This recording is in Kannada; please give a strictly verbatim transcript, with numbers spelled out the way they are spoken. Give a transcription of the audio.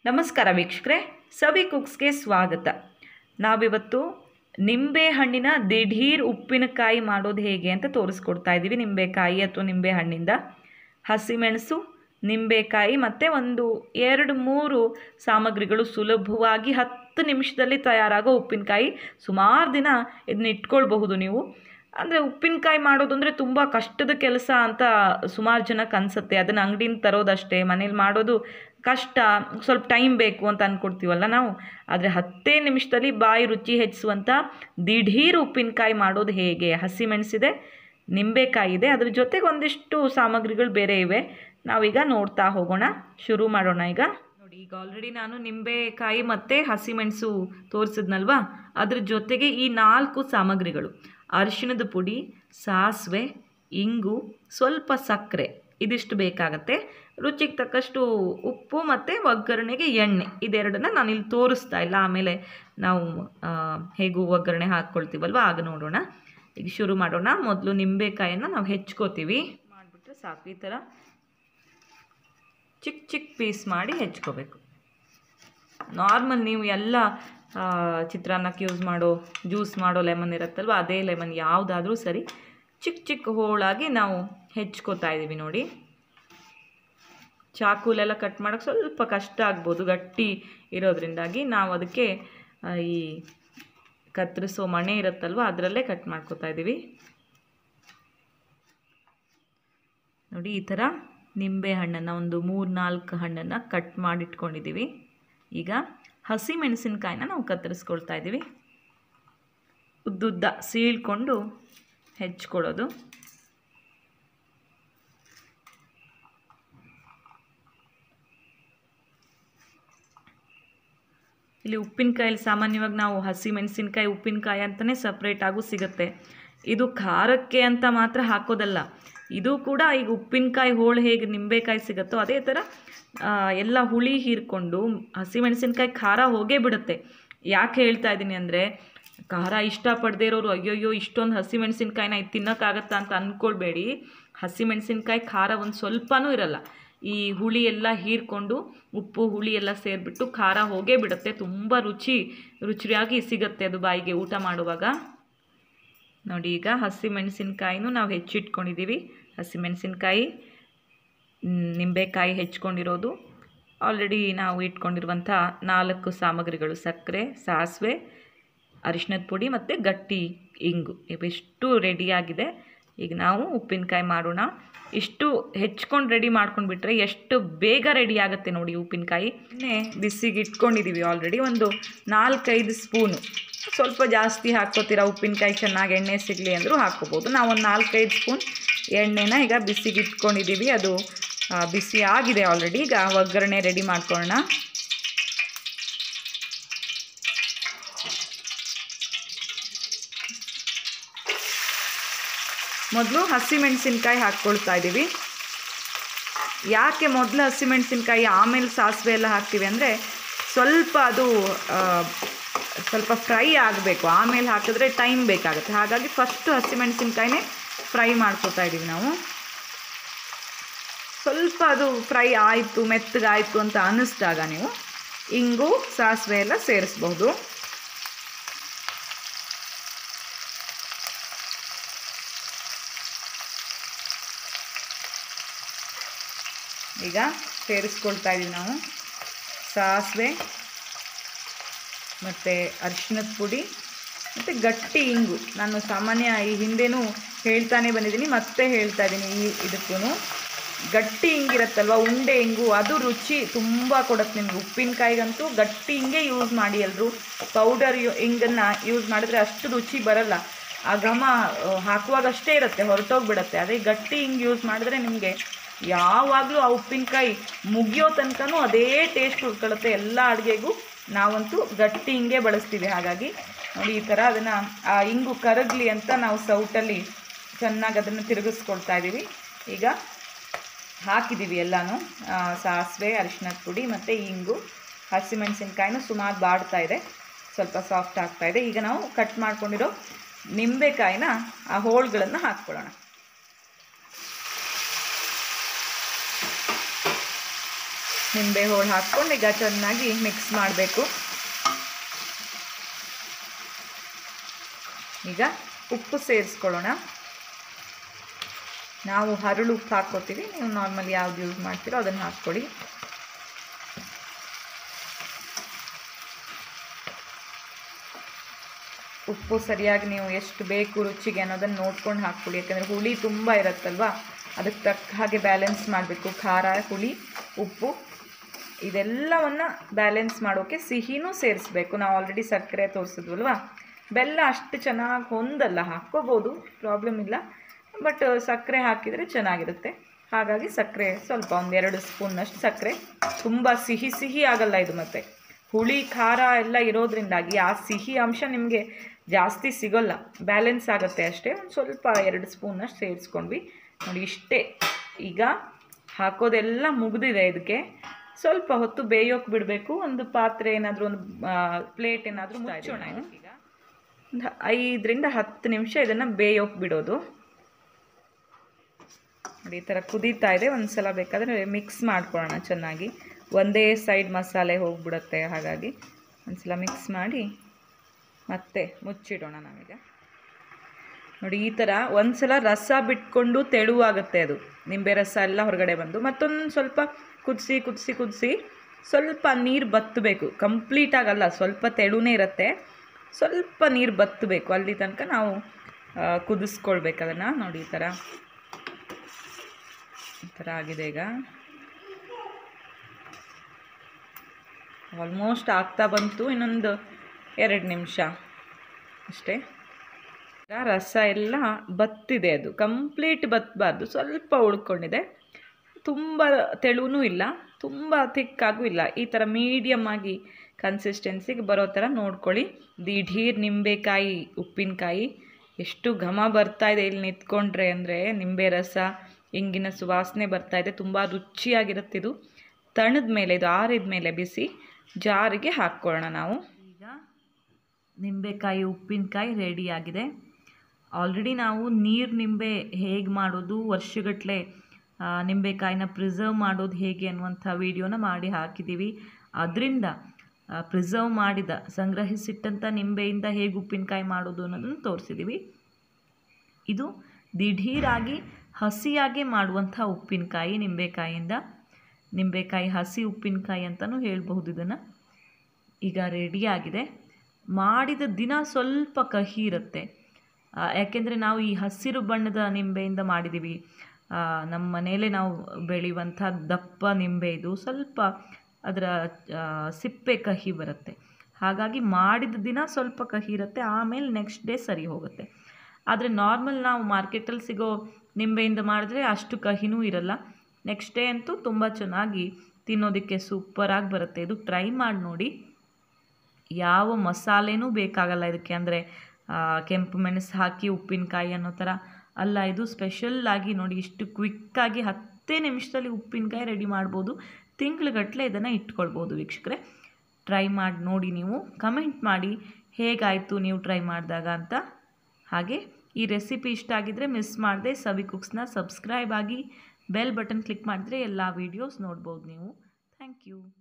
ನಮಸ್ಕಾರ ವೀಕ್ಷಕರೇ, ಸವಿ ಕುಕ್ಸ್ಗೆ ಸ್ವಾಗತ. ನಾವಿವತ್ತು ನಿಂಬೆ ಹಣ್ಣಿನ ದಿಢೀರ್ ಉಪ್ಪಿನಕಾಯಿ ಮಾಡೋದು ಹೇಗೆ ಅಂತ ತೋರಿಸ್ಕೊಡ್ತಾ ಇದ್ದೀವಿ. ನಿಂಬೆಕಾಯಿ ಅಥವಾ ನಿಂಬೆ ಹಣ್ಣಿಂದ ಹಸಿಮೆಣಸು, ನಿಂಬೆಕಾಯಿ ಮತ್ತು ಒಂದು ಎರಡು ಮೂರು ಸಾಮಗ್ರಿಗಳು ಸುಲಭವಾಗಿ ಹತ್ತು ನಿಮಿಷದಲ್ಲಿ ತಯಾರಾಗೋ ಉಪ್ಪಿನಕಾಯಿ. ಸುಮಾರು ದಿನ ಇದನ್ನ ಇಟ್ಕೊಳ್ಬಹುದು ನೀವು. ಅಂದರೆ ಉಪ್ಪಿನಕಾಯಿ ಮಾಡೋದು ಅಂದರೆ ತುಂಬ ಕಷ್ಟದ ಕೆಲಸ ಅಂತ ಸುಮಾರು ಜನಕ್ಕೆ ಅನಿಸುತ್ತೆ. ಅದನ್ನು ಅಂಗಡಿಯಿಂದ ತರೋದಷ್ಟೇ, ಮನೇಲಿ ಮಾಡೋದು ಕಷ್ಟ, ಸ್ವಲ್ಪ ಟೈಮ್ ಬೇಕು ಅಂತ ಅಂದ್ಕೊಡ್ತೀವಲ್ಲ ನಾವು. ಆದರೆ ಹತ್ತೇ ನಿಮಿಷದಲ್ಲಿ ಬಾಯಿ ರುಚಿ ಹೆಚ್ಚಿಸುವಂಥ ದಿಢೀರ್ ಉಪ್ಪಿನಕಾಯಿ ಮಾಡೋದು ಹೇಗೆ. ಹಸಿಮೆಣಸಿದೆ, ನಿಂಬೆಕಾಯಿ ಇದೆ, ಅದ್ರ ಜೊತೆಗೆ ಒಂದಿಷ್ಟು ಸಾಮಗ್ರಿಗಳು ಬೇರೆ ಇವೆ. ನಾವೀಗ ನೋಡ್ತಾ ಹೋಗೋಣ, ಶುರು ಮಾಡೋಣ. ಈಗ ನೋಡಿ, ಈಗ ಆಲ್ರೆಡಿ ನಾನು ನಿಂಬೆಕಾಯಿ ಮತ್ತು ಹಸಿಮೆಣಸು ತೋರಿಸಿದ್ನಲ್ವಾ, ಅದ್ರ ಜೊತೆಗೆ ಈ ನಾಲ್ಕು ಸಾಮಗ್ರಿಗಳು: ಅರಿಶಿಣದ ಪುಡಿ, ಸಾಸಿವೆ, ಇಂಗು, ಸ್ವಲ್ಪ ಸಕ್ಕರೆ, ಇದಿಷ್ಟು ಬೇಕಾಗತ್ತೆ. ರುಚಿಗೆ ತಕ್ಕಷ್ಟು ಉಪ್ಪು ಮತ್ತು ಒಗ್ಗರಣೆಗೆ ಎಣ್ಣೆ, ಇದೆರಡನ್ನ ನಾನು ಇಲ್ಲಿ ತೋರಿಸ್ತಾ ಇಲ್ಲ. ಆಮೇಲೆ ನಾವು ಹೇಗೂ ಒಗ್ಗರಣೆ ಹಾಕ್ಕೊಳ್ತೀವಲ್ವ, ಆಗ ನೋಡೋಣ. ಈಗ ಶುರು ಮಾಡೋಣ. ಮೊದಲು ನಿಂಬೆಕಾಯನ್ನು ನಾವು ಹೆಚ್ಕೋತೀವಿ. ಮಾಡಿಬಿಟ್ರೆ ಸಾಕು. ಈ ಥರ ಚಿಕ್ಕ ಚಿಕ್ಕ ಪೀಸ್ ಮಾಡಿ ಹೆಚ್ಕೋಬೇಕು. ನಾರ್ಮಲ್ ನೀವು ಎಲ್ಲ ಚಿತ್ರಾನ್ನಕ್ಕೆ ಯೂಸ್ ಮಾಡೋ ಜ್ಯೂಸ್ ಮಾಡೋ ಲೆಮನ್ ಇರುತ್ತಲ್ವ, ಅದೇ ಲೆಮನ್ ಯಾವುದಾದ್ರೂ ಸರಿ, ಚಿಕ್ಕ ಚಿಕ್ಕ ಹೋಳಾಗಿ ನಾವು ಹೆಚ್ಕೋತಾ ಇದ್ದೀವಿ. ನೋಡಿ, ಚಾಕುಲೆಲ್ಲ ಕಟ್ ಮಾಡೋಕ್ಕೆ ಸ್ವಲ್ಪ ಕಷ್ಟ ಆಗ್ಬೋದು, ಗಟ್ಟಿ ಇರೋದ್ರಿಂದಾಗಿ ನಾವು ಅದಕ್ಕೆ ಈ ಕತ್ತರಿಸೋ ಮಣೆ ಇರುತ್ತಲ್ವ, ಅದರಲ್ಲೇ ಕಟ್ ಮಾಡ್ಕೋತಾ ಇದ್ದೀವಿ. ನೋಡಿ, ಈ ಥರ ನಿಂಬೆ ಹಣ್ಣನ್ನು ಒಂದು ಮೂರು ನಾಲ್ಕು ಹಣ್ಣನ್ನು ಕಟ್ ಮಾಡಿಟ್ಕೊಂಡಿದ್ದೀವಿ. ಈಗ ಹಸಿ ಮೆಣಸಿನ್ಕಾಯಿನ ನಾವು ಕತ್ತರಿಸ್ಕೊಳ್ತಾ ಇದ್ದೀವಿ. ಉದ್ದುದ್ದ ಸೀಳ್ಕೊಂಡು ಹೆಚ್ಕೊಳ್ಳೋದು. ಇಲ್ಲಿ ಉಪ್ಪಿನಕಾಯಲ್ಲಿ ಸಾಮಾನ್ಯವಾಗಿ ನಾವು ಹಸಿ ಮೆಣಸಿನ್ಕಾಯಿ ಉಪ್ಪಿನಕಾಯಿ ಅಂತಲೇ ಸಪ್ರೇಟಾಗೂ ಸಿಗುತ್ತೆ. ಇದು ಖಾರಕ್ಕೆ ಅಂತ ಮಾತ್ರ ಹಾಕೋದಲ್ಲ, ಇದು ಕೂಡ ಈಗ ಉಪ್ಪಿನಕಾಯಿ ಹೋಳು ಹೇಗೆ ನಿಂಬೆಕಾಯಿ ಸಿಗುತ್ತೋ ಅದೇ ಥರ ಎಲ್ಲ ಹುಳಿ ಹೀರ್ಕೊಂಡು ಹಸಿಮೆಣಸಿನ್ಕಾಯಿ ಖಾರ ಹೋಗೇ ಬಿಡುತ್ತೆ. ಯಾಕೆ ಹೇಳ್ತಾ ಇದ್ದೀನಿ ಅಂದರೆ, ಖಾರ ಇಷ್ಟಪಡದೇ ಇರೋರು ಅಯ್ಯೋಯ್ಯೋ ಇಷ್ಟೊಂದು ಹಸಿಮೆಣಸಿನ್ಕಾಯಿನ ಇದು ತಿನ್ನೋಕ್ಕಾಗತ್ತಾ ಅಂತ ಅಂದ್ಕೊಳ್ಬೇಡಿ. ಹಸಿಮೆಣಸಿನ್ಕಾಯಿ ಖಾರ ಒಂದು ಸ್ವಲ್ಪನೂ ಇರಲ್ಲ. ಈ ಹುಳಿ ಎಲ್ಲ ಹೀರ್ಕೊಂಡು ಉಪ್ಪು ಹುಳಿ ಎಲ್ಲ ಸೇರಿಬಿಟ್ಟು ಖಾರ ಹೋಗೇ ಬಿಡುತ್ತೆ. ತುಂಬ ರುಚಿ ರುಚಿಯಾಗಿ ಸಿಗುತ್ತೆ ಅದು ಬಾಯಿಗೆ ಊಟ ಮಾಡುವಾಗ. ನೋಡಿ, ಈಗ ಹಸಿಮೆಣಸಿನ್ಕಾಯಿನೂ ನಾವು ಹೆಚ್ಚಿಟ್ಕೊಂಡಿದ್ದೀವಿ. ಹಸಿಮೆಣಸಿನ್ಕಾಯಿ, ನಿಂಬೆಕಾಯಿ ಹೆಚ್ಕೊಂಡಿರೋದು, ಆಲ್ರೆಡಿ ನಾವು ಇಟ್ಕೊಂಡಿರುವಂಥ ನಾಲ್ಕು ಸಾಮಗ್ರಿಗಳು: ಸಕ್ಕರೆ, ಸಾಸಿವೆ, ಅರಿಶಿಣದ ಪುಡಿ ಮತ್ತು ಗಟ್ಟಿ ಇಂಗು, ಇವಿಷ್ಟು ರೆಡಿಯಾಗಿದೆ. ಈಗ ನಾವು ಉಪ್ಪಿನಕಾಯಿ ಮಾಡೋಣ. ಇಷ್ಟು ಹೆಚ್ಕೊಂಡು ರೆಡಿ ಮಾಡ್ಕೊಂಡ್ಬಿಟ್ರೆ ಎಷ್ಟು ಬೇಗ ರೆಡಿ ಆಗುತ್ತೆ ನೋಡಿ ಉಪ್ಪಿನಕಾಯಿ. ಇನ್ನೇ ಬಿಸಿಗೆ ಇಟ್ಕೊಂಡಿದ್ದೀವಿ ಆಲ್ರೆಡಿ ಒಂದು ನಾಲ್ಕೈದು ಸ್ಪೂನು. ಸ್ವಲ್ಪ ಜಾಸ್ತಿ ಹಾಕ್ಕೋತೀರಾ ಉಪ್ಪಿನಕಾಯಿ ಚೆನ್ನಾಗಿ ಎಣ್ಣೆ ಸಿಗಲಿ ಅಂದರೂ ಹಾಕ್ಕೋಬೋದು. ನಾವು ಒಂದು ನಾಲ್ಕೈದು ಸ್ಪೂನ್ ಎಣ್ಣೆನ ಈಗ ಬಿಸಿಗೆ ಇಟ್ಕೊಂಡಿದ್ದೀವಿ. ಅದು ಬಿಸಿ ಆಗಿದೆ ಆಲ್ರೆಡಿ. ಈಗ ಒಗ್ಗರಣೆ ರೆಡಿ ಮಾಡ್ಕೊಳ್ಳೋಣ. ಮೊದಲು ಹಸಿಮೆಣಸಿನ್ಕಾಯಿ ಹಾಕ್ಕೊಳ್ತಾ ಇದ್ದೀವಿ. ಯಾಕೆ ಮೊದಲು ಹಸಿಮೆಣಸಿನ್ಕಾಯಿ ಆಮೇಲೆ ಸಾಸಿವೆ ಎಲ್ಲ ಹಾಕ್ತೀವಿ ಅಂದರೆ, ಸ್ವಲ್ಪ ಅದು ಸ್ವಲ್ಪ ಫ್ರೈ ಆಗಬೇಕು. ಆಮೇಲೆ ಹಾಕಿದ್ರೆ ಟೈಮ್ ಬೇಕಾಗುತ್ತೆ. ಹಾಗಾಗಿ ಫಸ್ಟು ಹಸಿಮೆಣಸಿನ್ಕಾಯಿನೇ ಫ್ರೈ ಮಾಡ್ಕೊತಾ ಇದ್ದೀವಿ ನಾವು. ಸ್ವಲ್ಪ ಅದು ಫ್ರೈ ಆಯಿತು, ಮೆತ್ತಗಾಯಿತು ಅಂತ ಅನ್ನಿಸ್ದಾಗ ನೀವು ಇಂಗು, ಸಾಸಿವೆ ಎಲ್ಲ ಸೇರಿಸ್ಬಹುದು. ಈಗ ಸೇರಿಸ್ಕೊಳ್ತಾ ಇದ್ದೀವಿ ನಾವು ಸಾಸಿವೆ ಮತ್ತು ಅರಿಶಿಣದ ಪುಡಿ ಮತ್ತು ಗಟ್ಟಿ ಇಂಗು. ನಾನು ಸಾಮಾನ್ಯ ಈ ಹಿಂದೆನೂ ಹೇಳ್ತಾನೆ ಬಂದಿದ್ದೀನಿ, ಮತ್ತೆ ಹೇಳ್ತಾ ಇದ್ದೀನಿ. ಈ ಇದಕ್ಕೂ ಗಟ್ಟಿ ಇಂಗಿರುತ್ತಲ್ವ, ಉಂಡೆ ಇಂಗು, ಅದು ರುಚಿ ತುಂಬ ಕೊಡುತ್ತೆ ನಿಮ್ಗೆ. ಉಪ್ಪಿನಕಾಯಿಗಂತೂ ಗಟ್ಟಿ ಇಂಗೆ ಯೂಸ್ ಮಾಡಿ ಎಲ್ಲರೂ. ಪೌಡರ್ ಇಂಗನ್ನು ಯೂಸ್ ಮಾಡಿದ್ರೆ ಅಷ್ಟು ರುಚಿ ಬರಲ್ಲ. ಆ ಘಮ ಹಾಕುವಾಗಷ್ಟೇ ಇರುತ್ತೆ, ಹೊರಟೋಗ್ಬಿಡುತ್ತೆ. ಅದೇ ಗಟ್ಟಿ ಇಂಗು ಯೂಸ್ ಮಾಡಿದ್ರೆ ನಿಮಗೆ ಯಾವಾಗಲೂ ಆ ಉಪ್ಪಿನಕಾಯಿ ಮುಗಿಯೋ ತನಕನೂ ಅದೇ ಟೇಸ್ಟ್ ಉಳ್ಕೊಳ್ಳುತ್ತೆ ಎಲ್ಲ ಅಡುಗೆಗೂ. ನಾವಂತೂ ಗಟ್ಟಿ ಇಂಗೆ ಬಳಸ್ತೀವಿ. ಹಾಗಾಗಿ ನೋಡಿ, ಈ ಥರ ಅದನ್ನು ಆ ಇಂಗು ಕರಗಲಿ ಅಂತ ನಾವು ಸೌಟಲ್ಲಿ ಚೆನ್ನಾಗಿ ಅದನ್ನು ತಿರುಗಿಸ್ಕೊಳ್ತಾ ಇದ್ದೀವಿ. ಈಗ ಹಾಕಿದ್ದೀವಿ ಎಲ್ಲನೂ, ಸಾಸಿವೆ, ಅರಿಶಿಣದ ಪುಡಿ ಮತ್ತು ಇಂಗು. ಹಸಿಮೆಣಸಿನ್ಕಾಯಿನೂ ಸುಮಾರು ಬಾಡ್ತಾ ಇದೆ, ಸ್ವಲ್ಪ ಸಾಫ್ಟ್ ಆಗ್ತಾ ಇದೆ. ಈಗ ನಾವು ಕಟ್ ಮಾಡ್ಕೊಂಡಿರೋ ನಿಂಬೆಕಾಯಿನ ಆ ಹೋಳುಗಳನ್ನು ಹಾಕ್ಕೊಳ್ಳೋಣ. ನಿಂಬೆ ಹೋಳು ಹಾಕ್ಕೊಂಡು ಈಗ ಚೆನ್ನಾಗಿ ಮಿಕ್ಸ್ ಮಾಡಬೇಕು. ಈಗ ಉಪ್ಪು ಸೇರಿಸ್ಕೊಳ್ಳೋಣ. ನಾವು ಹರಳು ಉಪ್ಪು ಹಾಕ್ಕೋತೀವಿ, ನೀವು ನಾರ್ಮಲ್ ಯಾವ್ದು ಯೂಸ್ ಮಾಡ್ತೀರೋ ಅದನ್ನು ಹಾಕ್ಕೊಳ್ಳಿ. ಉಪ್ಪು ಸರಿಯಾಗಿ ನೀವು ಎಷ್ಟು ಬೇಕು ರುಚಿಗೆ ಅನ್ನೋದನ್ನು ನೋಡ್ಕೊಂಡು ಹಾಕ್ಕೊಳ್ಳಿ. ಯಾಕಂದರೆ ಹುಳಿ ತುಂಬ ಇರುತ್ತಲ್ವ, ಅದಕ್ಕೆ ತಕ್ಕ ಹಾಗೆ ಬ್ಯಾಲೆನ್ಸ್ ಮಾಡಬೇಕು. ಖಾರ, ಹುಳಿ, ಉಪ್ಪು ಇದೆಲ್ಲವನ್ನು ಬ್ಯಾಲೆನ್ಸ್ ಮಾಡೋಕ್ಕೆ ಸಿಹಿನೂ ಸೇರಿಸ್ಬೇಕು. ನಾವು ಆಲ್ರೆಡಿ ಸಕ್ಕರೆ ತೋರಿಸಿದ್ವಲ್ವ, ಬೆಲ್ಲ ಅಷ್ಟು ಚೆನ್ನಾಗಿ ಹೊಂದಲ್ಲ, ಹಾಕ್ಕೋಬೋದು, ಪ್ರಾಬ್ಲಮ್ ಇಲ್ಲ. ಬಟ್ ಸಕ್ಕರೆ ಹಾಕಿದರೆ ಚೆನ್ನಾಗಿರುತ್ತೆ. ಹಾಗಾಗಿ ಸಕ್ಕರೆ ಸ್ವಲ್ಪ ಒಂದೆರಡು ಸ್ಪೂನ್ನಷ್ಟು ಸಕ್ಕರೆ. ತುಂಬ ಸಿಹಿ ಸಿಹಿ ಆಗಲ್ಲ ಇದು, ಮತ್ತು ಹುಳಿ ಖಾರ ಎಲ್ಲ ಇರೋದ್ರಿಂದಾಗಿ ಆ ಸಿಹಿ ಅಂಶ ನಿಮಗೆ ಜಾಸ್ತಿ ಸಿಗೋಲ್ಲ, ಬ್ಯಾಲೆನ್ಸ್ ಆಗುತ್ತೆ ಅಷ್ಟೇ. ಒಂದು ಸ್ವಲ್ಪ ಎರಡು ಸ್ಪೂನ್ನಷ್ಟು ಸೇರಿಸ್ಕೊಂಡ್ವಿ ನೋಡಿ, ಇಷ್ಟೇ. ಈಗ ಹಾಕೋದೆಲ್ಲ ಮುಗಿದಿದೆ. ಇದಕ್ಕೆ ಸ್ವಲ್ಪ ಹೊತ್ತು ಬೇಯೋಕೆ ಬಿಡಬೇಕು. ಒಂದು ಪಾತ್ರೆ ಏನಾದರೂ, ಒಂದು ಪ್ಲೇಟ್ ಏನಾದರೂ ಮುಚ್ಚೋಣ. ಈಗ ಒಂದು ಐದರಿಂದ ಹತ್ತು ನಿಮಿಷ ಇದನ್ನು ಬೇಯೋಕೆ ಬಿಡೋದು. ನೋಡಿ ಈ ಥರ ಕುದೀತಾ ಇದೆ. ಒಂದು ಸಲ ಬೇಕಾದರೆ ಮಿಕ್ಸ್ ಮಾಡ್ಕೊಳ್ಳೋಣ ಚೆನ್ನಾಗಿ, ಒಂದೇ ಸೈಡ್ ಮಸಾಲೆ ಹೋಗಿಬಿಡುತ್ತೆ. ಹಾಗಾಗಿ ಒಂದು ಸಲ ಮಿಕ್ಸ್ ಮಾಡಿ ಮತ್ತೆ ಮುಚ್ಚಿಡೋಣ ನಾವೀಗ. ನೋಡಿ ಈ ಥರ ಒಂದು ಸಲ ರಸ ಬಿಟ್ಕೊಂಡು ತೆಳುವಾಗುತ್ತೆ, ಅದು ನಿಂಬೆ ರಸ ಎಲ್ಲ ಹೊರಗಡೆ ಬಂದು. ಮತ್ತೊಂದು ಸ್ವಲ್ಪ ಕುದಿಸಿ ಕುದಿಸಿ ಕುದಿಸಿ ಸ್ವಲ್ಪ ನೀರು ಬತ್ತಬೇಕು. ಕಂಪ್ಲೀಟ್ ಆಗಲ್ಲ, ಸ್ವಲ್ಪ ತೆಳುನೇ ಇರುತ್ತೆ, ಸ್ವಲ್ಪ ನೀರು ಬತ್ತಬೇಕು. ಅಲ್ಲಿ ತನಕ ನಾವು ಕುದಿಸ್ಕೊಳ್ಬೇಕು ಅದನ್ನು. ನೋಡಿ ಈ ಥರ ಈ ಥರ ಆಗಿದೆ. ಈಗ ಆಲ್ಮೋಸ್ಟ್ ಆಗ್ತಾ ಬಂತು, ಇನ್ನೊಂದು ಎರಡು ನಿಮಿಷ ಅಷ್ಟೇ. ರಸ ಎಲ್ಲ ಬತ್ತಿದೆ, ಅದು ಕಂಪ್ಲೀಟ್ ಬತ್ತಬಾರ್ದು, ಸ್ವಲ್ಪ ಉಳ್ಕೊಂಡಿದೆ. ತುಂಬ ತೆಳುವೂ ಇಲ್ಲ, ತುಂಬ ಥಿಕ್ಕಾಗೂ ಇಲ್ಲ. ಈ ಥರ ಮೀಡಿಯಮ್ ಆಗಿ ಕನ್ಸಿಸ್ಟೆನ್ಸಿಗೆ ಬರೋ ಥರ ನೋಡ್ಕೊಳ್ಳಿ. ದಿಢೀರ್ ನಿಂಬೆಕಾಯಿ ಉಪ್ಪಿನಕಾಯಿ ಎಷ್ಟು ಘಮ ಬರ್ತಾಯಿದೆ ಇಲ್ಲಿ ನಿಂತ್ಕೊಂಡ್ರೆ ಅಂದರೆ, ನಿಂಬೆ ರಸ ಹಿಂಗಿನ ಸುವಾಸನೆ ಬರ್ತಾಯಿದೆ. ತುಂಬ ರುಚಿಯಾಗಿರುತ್ತೆ ಇದು. ತಣದ ಮೇಲೆ, ಇದು ಆರಿದ ಮೇಲೆ ಬಿಸಿ ಜಾರಿಗೆ ಹಾಕ್ಕೊಳ್ಳೋಣ ನಾವು. ಈಗ ನಿಂಬೆಕಾಯಿ ಉಪ್ಪಿನಕಾಯಿ ರೆಡಿಯಾಗಿದೆ. ಆಲ್ರೆಡಿ ನಾವು ನೀರು ನಿಂಬೆ ಹೇಗೆ ಮಾಡೋದು, ವರ್ಷಗಟ್ಟಲೆ ನಿಂಬೆಕಾಯಿನ ಪ್ರಿಸರ್ವ್ ಮಾಡೋದು ಹೇಗೆ ಅನ್ನುವಂಥ ವಿಡಿಯೋನ ಮಾಡಿ ಹಾಕಿದ್ದೀವಿ. ಅದರಿಂದ ಪ್ರಿಸರ್ವ್ ಮಾಡಿದ ಸಂಗ್ರಹಿಸಿಟ್ಟಂಥ ನಿಂಬೆಯಿಂದ ಹೇಗೆ ಉಪ್ಪಿನಕಾಯಿ ಮಾಡೋದು ಅನ್ನೋದನ್ನು ತೋರಿಸಿದ್ದೀವಿ. ಇದು ದಿಢೀರಾಗಿ ಹಸಿಯಾಗಿ ಮಾಡುವಂಥ ಉಪ್ಪಿನಕಾಯಿ ನಿಂಬೆಕಾಯಿಯಿಂದ. ನಿಂಬೆಕಾಯಿ ಹಸಿ ಉಪ್ಪಿನಕಾಯಿ ಅಂತಲೂ ಹೇಳ್ಬಹುದು ಇದನ್ನು. ಈಗ ರೆಡಿಯಾಗಿದೆ. ಮಾಡಿದ ದಿನ ಸ್ವಲ್ಪ ಕಹಿ ಇರುತ್ತೆ, ಯಾಕೆಂದರೆ ನಾವು ಈ ಹಸಿರು ಬಣ್ಣದ ನಿಂಬೆಯಿಂದ ಮಾಡಿದ್ದೀವಿ. ನಮ್ಮ ಮನೆಯಲ್ಲೇ ನಾವು ಬೆಳೆಯುವಂಥ ದಪ್ಪ ನಿಂಬೆ ಇದು. ಸ್ವಲ್ಪ ಅದರ ಸಿಪ್ಪೆ ಕಹಿ ಬರುತ್ತೆ. ಹಾಗಾಗಿ ಮಾಡಿದ ದಿನ ಸ್ವಲ್ಪ ಕಹಿ ಇರುತ್ತೆ, ಆಮೇಲೆ ನೆಕ್ಸ್ಟ್ ಡೇ ಸರಿ ಹೋಗುತ್ತೆ. ಆದರೆ ನಾರ್ಮಲ್ ನಾವು ಮಾರ್ಕೆಟಲ್ಲಿ ಸಿಗೋ ನಿಂಬೆಯಿಂದ ಮಾಡಿದ್ರೆ ಅಷ್ಟು ಕಹಿನೂ ಇರಲ್ಲ. ನೆಕ್ಸ್ಟ್ ಡೇ ಅಂತೂ ತುಂಬ ಚೆನ್ನಾಗಿ ತಿನ್ನೋದಕ್ಕೆ ಸೂಪರಾಗಿ ಬರುತ್ತೆ. ಇದು ಟ್ರೈ ಮಾಡಿ ನೋಡಿ. ಯಾವ ಮಸಾಲೆನೂ ಬೇಕಾಗಲ್ಲ ಇದಕ್ಕೆ, ಅಂದರೆ ಕೆಂಪು ಮೆಣಸು ಹಾಕಿ ಉಪ್ಪಿನಕಾಯಿ ಅನ್ನೋ ಥರ ಅಲ್ಲ. ಇದು ಸ್ಪೆಷಲ್ಲಾಗಿ ನೋಡಿ, ಇಷ್ಟು ಕ್ವಿಕ್ಕಾಗಿ ಹತ್ತೇ ನಿಮಿಷದಲ್ಲಿ ಉಪ್ಪಿನಕಾಯಿ ರೆಡಿ ಮಾಡ್ಬೋದು. ತಿಂಗ್ಳುಗಟ್ಟಲೆ ಇದನ್ನು ಇಟ್ಕೊಳ್ಬೋದು. ವೀಕ್ಷಕರೇ, ಟ್ರೈ ಮಾಡಿ ನೋಡಿ. ನೀವು ಕಮೆಂಟ್ ಮಾಡಿ ಹೇಗಾಯಿತು ನೀವು ಟ್ರೈ ಮಾಡಿದಾಗ ಅಂತ. ಹಾಗೆ ಈ ರೆಸಿಪಿ ಇಷ್ಟ ಆಗಿದ್ದರೆ ಮಿಸ್ ಮಾಡದೆ ಸವಿ ಕುಕ್ಸ್ನ ಸಬ್ಸ್ಕ್ರೈಬ್ ಆಗಿ ಬೆಲ್ ಬಟನ್ ಕ್ಲಿಕ್ ಮಾಡಿದ್ರೆ ಎಲ್ಲ ವೀಡಿಯೋಸ್ ನೋಡ್ಬೋದು ನೀವು. Thank you.